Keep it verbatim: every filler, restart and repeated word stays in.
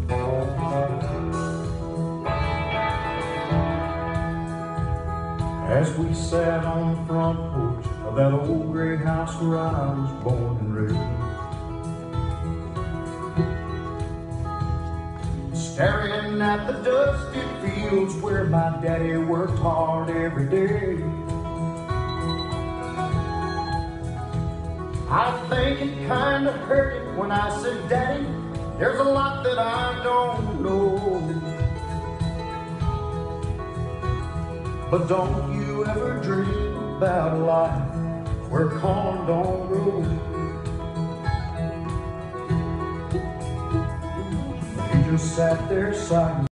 As we sat on the front porch of that old gray house where I was born and raised, staring at the dusty fields where my daddy worked hard every day, I think it kinda hurt it when I said, "Daddy, there's a lot that I don't know." But don't you ever dream about a life where corn don't grow. He just sat there silent.